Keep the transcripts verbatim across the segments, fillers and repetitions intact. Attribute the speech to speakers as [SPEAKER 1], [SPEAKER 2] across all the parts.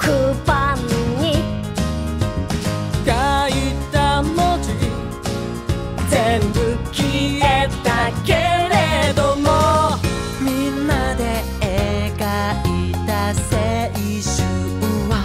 [SPEAKER 1] 黒板に
[SPEAKER 2] 書いた文字全部消えたけれども、
[SPEAKER 3] みんなで描いた青春は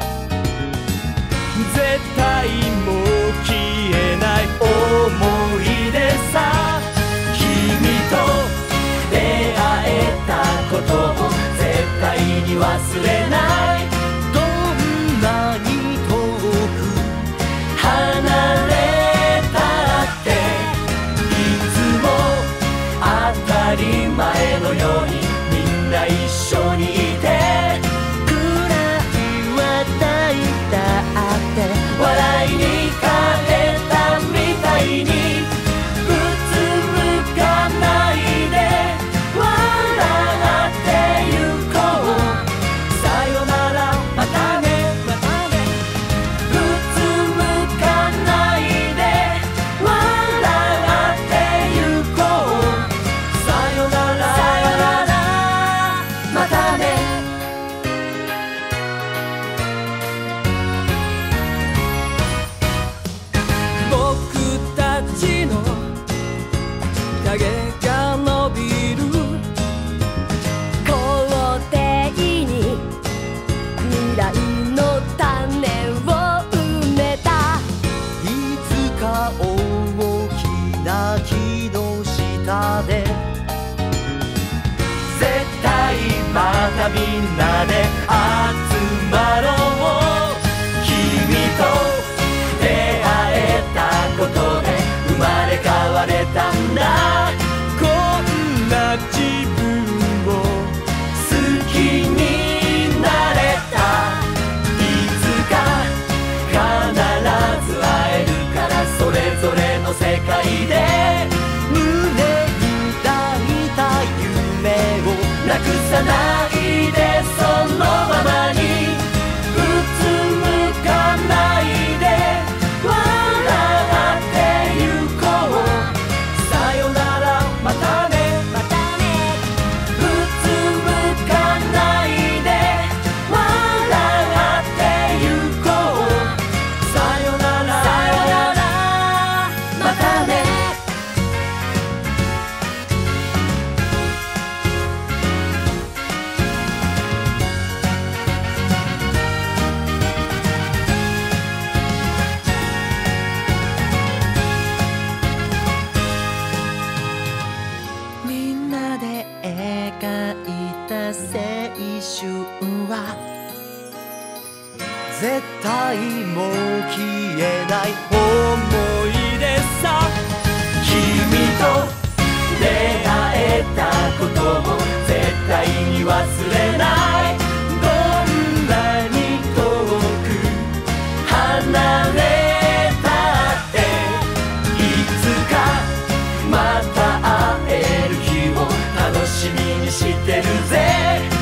[SPEAKER 2] 絶対もう消えない思い出さ。君と出会えたことを絶対に忘れない。
[SPEAKER 3] どんなに遠く
[SPEAKER 2] 離れたっていつも当たり前のようにみんな一緒にいて、
[SPEAKER 3] くらいは抱いたって
[SPEAKER 2] 笑いに変えたみたいにうつむかないで笑ってゆこう。さよならまたねまたね。うつむかないで笑ってゆこう。さよならさよならまたね。僕たちの影が伸びる
[SPEAKER 1] 校庭に未来の種を埋めた。
[SPEAKER 3] いつか大きな木の下で
[SPEAKER 2] 絶対またみんなで集まろう。君と出会えたことで生まれ変われたんだ。こんな自分を好きになれた。いつか必ず会えるから、それぞれの世界で
[SPEAKER 3] 胸に抱いた夢を
[SPEAKER 2] なくさないでそのままに。うつむかないで笑ってゆこう。さよならまたね
[SPEAKER 1] またね。
[SPEAKER 2] うつむかないで笑ってゆこう。さよならさよならまたね。
[SPEAKER 3] みんなで描いた青春は絶対もう消えない
[SPEAKER 2] 思い出さ。君と出会えたことを絶対に忘れない。どんなに遠く離れたっていつかまた会える日を楽しみにしてるぜ。